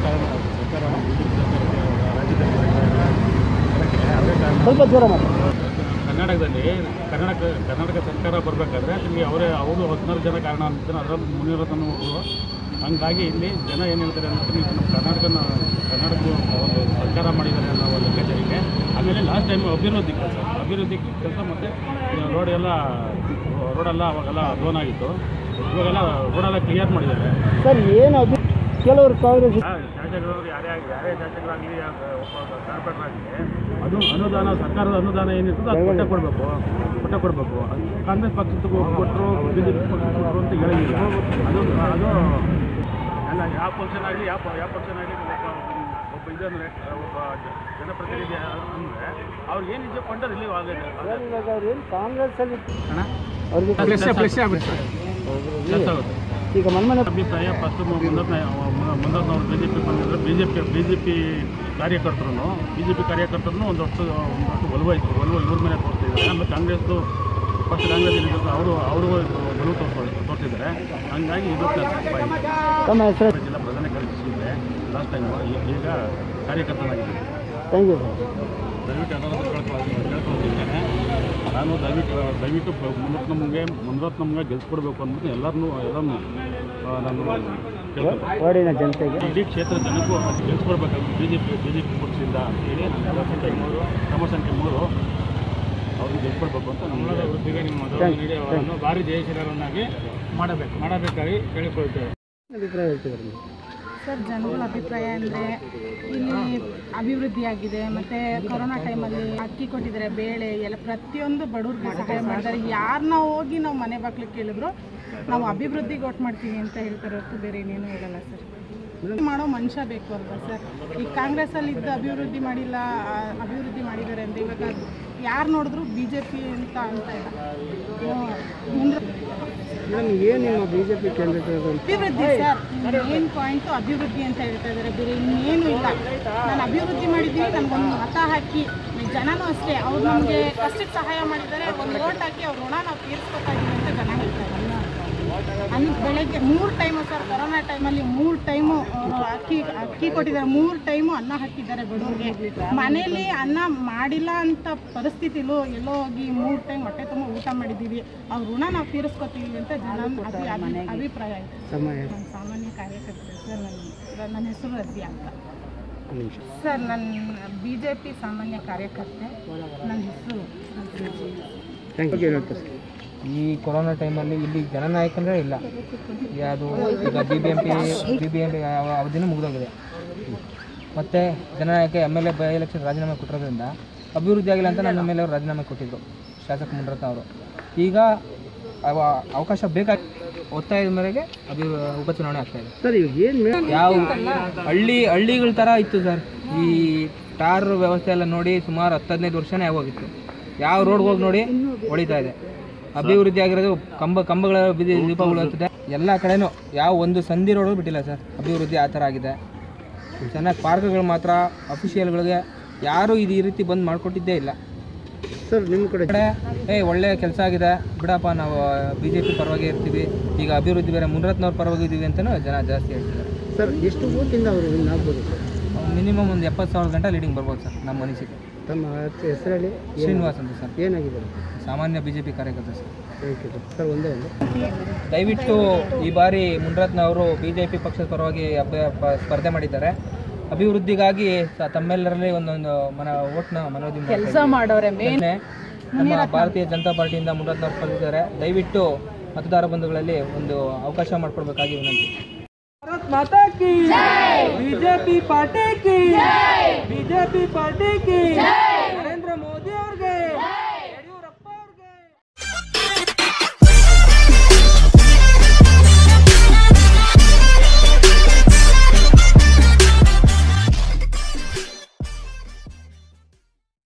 ಕಾರಣ ಸರ್ಕಾರ ರಾಜ್ಯದಲ್ಲಿ ಅವರೇ ಕಾರಣ. ಸ್ವಲ್ಪ ಜೋರ ಮಾಡಿ. ಕರ್ನಾಟಕದಲ್ಲಿ ಕರ್ನಾಟಕ ಸರ್ಕಾರ ಬರಬೇಕಾದ್ರೆ ನಿಮಗೆ ಅವರು 14 ಜನ ಕಾರಣ ಅಂತಾರೆ, ಅದರಲ್ಲಿ ಮುನಿರತ್ನ ಒಬ್ಬರು. ಹಂಗಾಗಿ ಇಲ್ಲಿ ಜನ ಏನು ಹೇಳ್ತಾರೆ ಅಂದರೆ ನೀವು ನಮ್ಮ ಕರ್ನಾಟಕ ಒಂದು ಸರ್ಕಾರ ಮಾಡಿದ್ದಾರೆ ಅನ್ನೋ ಒಂದು ಲೆಕ್ಕಾಚಾರಿಗೆ. ಆಮೇಲೆ ಲಾಸ್ಟ್ ಟೈಮ್ ಅಭಿವೃದ್ಧಿ ಕೆಲಸ ಮತ್ತು ರೋಡೆಲ್ಲ ಅವಾಗೆಲ್ಲ ಲೋನ್ ಆಗಿತ್ತು. ಇವಾಗೆಲ್ಲ ರೋಡೆಲ್ಲ ಕ್ಲಿಯರ್ ಮಾಡಿದ್ದಾರೆ ಸರ್. ಏನು ಕೆಲವರು ಕಾಂಗ್ರೆಸ್ ಶಾಸಕರು ಯಾರೇ ಶಾಸಕರಾಗಲಿ ಕಾರ್ಪೊರೇಟರ್ ಆಗಲಿ ಅದು ಅನುದಾನ, ಸರ್ಕಾರದ ಅನುದಾನ ಏನಿರ್ತದೆ ಅದು ಕೊಟ್ಟೆ ಕೊಡಬೇಕು. ಕಾಂಗ್ರೆಸ್ ಪಕ್ಷಕ್ಕೆ ಕೊಟ್ಟರು, BJP ಪಕ್ಷಕ್ಕೆ ಕೊಟ್ಟರು ಅಂತ ಹೇಳಿಲ್ಲ. ಅದು ಎಲ್ಲ ಯಾವ ಪಕ್ಷನ್ ಆಗಲಿ ಒಬ್ಬ ಇದಂದರೆ ಒಬ್ಬ ಜನಪ್ರತಿನಿಧಿ ಅಂದರೆ ಅವ್ರಿಗೆ ಏನು ನಿಜ ಕೊಂಡ್ರೆ ರಿಲೀವ್ ಆಗಿದೆ. ಕಾಂಗ್ರೆಸ್ಸಲ್ಲಿ ಅವ್ರಿಗೆ ಈಗ ಮನ್ಮನೆ ಅಭಿಪ್ರಾಯ ಫಸ್ಟ್ ಮುಂದವ್ರು ಬಿಜೆಪಿ ಕಾರ್ಯಕರ್ತರು ಒಂದು ವರ್ಷ ಒಲವು ಇವ್ರ ಮೇಲೆ ತೋರಿಸ್ತಿದ್ದಾರೆ. ಆಮೇಲೆ ಕಾಂಗ್ರೆಸ್ ಅವರು ಒಲವು ತೋರಿಸಿದ್ದಾರೆ. ಹಂಗಾಗಿ ಇದು ತಮ್ಮ ಹೆಸರು ಜಿಲ್ಲಾ ಪ್ರಧಾನ ಕಾರ್ಯದರ್ಶಿ ಲಾಸ್ಟ್ ಟೈಮ್, ಈಗ ಕಾರ್ಯಕರ್ತನಾಗಿದ್ದೀನಿ. ಥ್ಯಾಂಕ್ ಯು ದಯವಿಟ್ಟು ಕೇಳ್ಕೊಳ್ತಿದ್ದೇನೆ. ನಾನು ದಯವಿಟ್ಟು ಮುನಿರತ್ನಮ್ಗೆ ಗೆಲ್ಸ್ಕೊಡ್ಬೇಕು ಅಂದ್ಬಿಟ್ಟು ಎಲ್ಲರನ್ನೂ ನಾನು ವಾರ್ಡಿನ ಜನತೆಗೆ, ಇಡೀ ಕ್ಷೇತ್ರ ಜನಕ್ಕೂ ಗೆಲ್ಸ್ಕೊಡ್ಬೇಕಾಗುತ್ತೆ ಬಿಜೆಪಿ ಪಕ್ಷದಿಂದ ಅಂತೇಳಿ ನಾನು ಕ್ರಮ ಸಂಖ್ಯೆ 3 ಅವ್ರಿಗೆ ಗೆಲ್ಸ್ಕೊಡ್ಬೇಕು ಅಂತ ನಮ್ಮ ವೃತ್ತಿಗೆ ನಿಮ್ಮ ನೀಡಿ ಅವರನ್ನು ಭಾರಿ ಜಯಶೀಲರನ್ನಾಗಿ ಮಾಡಬೇಕಾಗಿ ಕೇಳಿಕೊಳ್ತೇವೆ. ಅಭಿಪ್ರಾಯ ಹೇಳ್ತಿದ್ದಾರೆ ಸರ್. ಜನಗಳ ಅಭಿಪ್ರಾಯ ಅಂದರೆ ಇಲ್ಲಿ ಅಭಿವೃದ್ಧಿಯಾಗಿದೆ, ಮತ್ತು ಕೊರೋನಾ ಟೈಮಲ್ಲಿ ಅಕ್ಕಿ ಕೊಟ್ಟಿದ್ದಾರೆ, ಬೇಳೆ ಎಲ್ಲ ಪ್ರತಿಯೊಂದು ಬಡವ್ರಿಗೆ ಸಹಾಯ ಮಾಡಿದ್ದಾರೆ. ಯಾರನ್ನ ಹೋಗಿ ನಾವು ಮನೆ ಬಾಗ್ಲಿಗೆ ಕೇಳಿದ್ರು ನಾವು ಅಭಿವೃದ್ಧಿಗೆ ಓಟ್ ಮಾಡ್ತೀವಿ ಅಂತ ಹೇಳ್ತಾರೆ ಹೊರತು ಬೇರೆ ಇನ್ನೇನು ಹೇಳಲ್ಲ ಸರ್. ಮಾಡೋ ಮನುಷ್ಯ ಬೇಕು ಅಲ್ವಾ ಸರ್. ಈ ಕಾಂಗ್ರೆಸ್ಸಲ್ಲಿ ಇದ್ದು ಅಭಿವೃದ್ಧಿ ಮಾಡಿದ್ದಾರೆ ಅಂತ ಇವಾಗ ಯಾರು ನೋಡಿದ್ರು BJP ಅಂತ ಇಲ್ಲ. ಏನು ನಿಮ್ಮ BJP ಕ್ಯಾಂಡಿಡೇಟ್ ಅಭಿವೃದ್ಧಿ ಸರ್, ಮೇನ್ ಪಾಯಿಂಟು ಅಭಿವೃದ್ಧಿ ಅಂತ ಹೇಳ್ತಾ ಇದ್ದಾರೆ, ಬೇರೆ ಇನ್ನೇನು ಇಲ್ಲ. ನಾನು ಅಭಿವೃದ್ಧಿ ಮಾಡಿದ್ದೀವಿ, ನನಗೊಂದು ಮತ ಹಾಕಿ, ಜನನೂ ಅಷ್ಟೇ ಅವ್ರು ನಮಗೆ ಕಷ್ಟಕ್ಕೆ ಸಹಾಯ ಮಾಡಿದ್ದಾರೆ, ಒಂದು ಓಟ್ ಹಾಕಿ ಅವ್ರ ಋಣ ನಾವು ತೀರಿಸ್ಕೊತಾ ಇದ್ದೀವಿ ಅಂತ ಜನ ಹೇಳ್ತಾರೆ. ಬೆಳಗ್ಗೆ 3 ಟೈಮು ಸರ್, ಕೊರೋನಾ ಟೈಮಲ್ಲಿ 3 ಟೈಮು ಅಕ್ಕಿ ಕೊಟ್ಟಿದ್ದಾರೆ, 3 ಟೈಮು ಅನ್ನ ಹಾಕಿದ್ದಾರೆ ಬಡವ್ರಿಗೆ. ಮನೇಲಿ ಅನ್ನ ಮಾಡಿಲ್ಲ ಅಂತ ಪರಿಸ್ಥಿತಿಲೂ ಎಲ್ಲೋ ಹೋಗಿ 3 ಟೈಮ್ ಹೊಟ್ಟೆ ತುಂಬ ಊಟ ಮಾಡಿದ್ದೀವಿ, ಅವ್ರ ಋಣ ನಾವು ತೀರಿಸ್ಕೊತೀವಿ ಅಂತ ಜನ ಅಭಿಪ್ರಾಯ ಇದೆ. ನಾನು ಸಾಮಾನ್ಯ ಕಾರ್ಯಕರ್ತೆ ಸರ್. ನನ್ನ ಹೆಸರು ರಜಿ ಅಂತ ಸರ್. ನನ್ನ BJP ಸಾಮಾನ್ಯ ಕಾರ್ಯಕರ್ತೆ. ನನ್ನ ಹೆಸರು ಈ ಕೊರೋನಾ ಟೈಮಲ್ಲಿ ಇಲ್ಲಿ ಜನನಾಯಕಂದರೆ ಇಲ್ಲ. ಯಾವುದು ಈಗ BBMP ಅವಧಿನೂ ಮುಗಿದೋಗಿದೆ. ಮತ್ತು ಜನನಾಯಕ MLA ಬೈ ಎಲೆಕ್ಷನ್ ರಾಜೀನಾಮೆ ಕೊಟ್ಟಿರೋದ್ರಿಂದ ಅಭಿವೃದ್ಧಿ ಆಗಿಲ್ಲ ಅಂತ ನಮ್ಮ ಮೇಲೆ ಅವರು ರಾಜೀನಾಮೆ ಕೊಟ್ಟಿದ್ದರು, ಶಾಸಕ ಮುನಿರತ್ನ ಅವರು. ಈಗ ಅವಕಾಶ ಬೇಕಾಗಿ ಒತ್ತಾಯದ ಮೇರೆಗೆ ಉಪಚುನಾವಣೆ ಆಗ್ತಾಯಿದೆ ಸರ್. ಈಗ ಏನು ಯಾವ ಹಳ್ಳಿಗಳ ಥರ ಇತ್ತು ಸರ್. ಈ ಟಾರ್ ವ್ಯವಸ್ಥೆ ಎಲ್ಲ ನೋಡಿ ಸುಮಾರು 10-15 ವರ್ಷನೇ ಆಗೋಗಿತ್ತು. ಯಾವ ರೋಡ್ಗೆ ಹೋಗಿ ನೋಡಿ ಹೊಳಿತಾ ಇದೆ. ಅಭಿವೃದ್ಧಿ ಆಗಿರೋದು ಕಂಬಗಳ ದೀಪಗಳು ಹತ್ತಿದೆ ಎಲ್ಲ ಕಡೆನೂ. ಯಾವ ಒಂದು ಸಂಧಿ ರೋಡು ಬಿಟ್ಟಿಲ್ಲ ಸರ್. ಅಭಿವೃದ್ಧಿ ಆ ಥರ ಆಗಿದೆ. ಚೆನ್ನಾಗಿ ಪಾರ್ಕ್ಗಳು ಮಾತ್ರ ಅಫಿಷಿಯಲ್ಗಳಿಗೆ ಯಾರೂ ಈ ರೀತಿ ಬಂದು ಮಾಡಿಕೊಟ್ಟಿದ್ದೇ ಇಲ್ಲ ಸರ್. ನಿಮ್ಮ ಕಡೆ ಒಳ್ಳೆಯ ಕೆಲಸ ಆಗಿದೆ ಬಿಡಪ್ಪ, ನಾವು BJP ಪರವಾಗಿ ಇರ್ತೀವಿ, ಈಗ ಅಭಿವೃದ್ಧಿ ಬೇರೆ ಮುನಿರತ್ನವ್ರ ಪರವಾಗಿ ಇದ್ದೀವಿ ಅಂತಲೂ ಜನ ಜಾಸ್ತಿ ಹೇಳ್ತಿದ್ದಾರೆ ಸರ್. ಎಷ್ಟು ಓಟಿಂದ ಅವರು ವಿನ್ ಆಗ್ಬೋದು ಸರ್? ಮಿನಿಮಮ್ ಒಂದು 70,000 ಗಂಟೆ ಲೀಡಿಂಗ್ ಬರ್ಬೋದು ಸರ್ ನಮ್ಮ ಅನಿಸಿಕೆ. ತಮ್ಮ ಹೆಸರಲ್ಲಿ ಶ್ರೀನಿವಾಸ್ ಅಂತ ಸರ್. ಏನಾಗಿದ್ದಾರೆ? ಸಾಮಾನ್ಯ BJP ಕಾರ್ಯಕರ್ತ ಸರ್. Thank you sir. ಒಂದೇ ದಯವಿಟ್ಟು ಈ ಬಾರಿ ಮುನಿರತ್ನ ಅವರು BJP ಪಕ್ಷದ ಪರವಾಗಿ ಸ್ಪರ್ಧೆ ಮಾಡಿದ್ದಾರೆ. ಅಭಿವೃದ್ಧಿಗಾಗಿ ತಮ್ಮೆಲ್ಲರಲ್ಲಿ ಒಂದೊಂದು ಓಟ್ನ ಮನೋದಿ ಕೆಲಸ ಮಾಡೋರೆ. ನಮ್ಮ ಭಾರತೀಯ ಜನತಾ ಪಾರ್ಟಿಯಿಂದ ಮುನಿರತ್ನ ಅವರು ಸ್ಪರ್ಧಿಸಿದ್ದಾರೆ. ದಯವಿಟ್ಟು ಮತದಾರ ಬಂಧುಗಳಲ್ಲಿ ಒಂದು ಅವಕಾಶ ಮಾಡಿಕೊಡ್ಬೇಕಾಗಿ ವಿನಂತಿ. भारत माता की, BJP पार्टी की, BJP पार्टी की।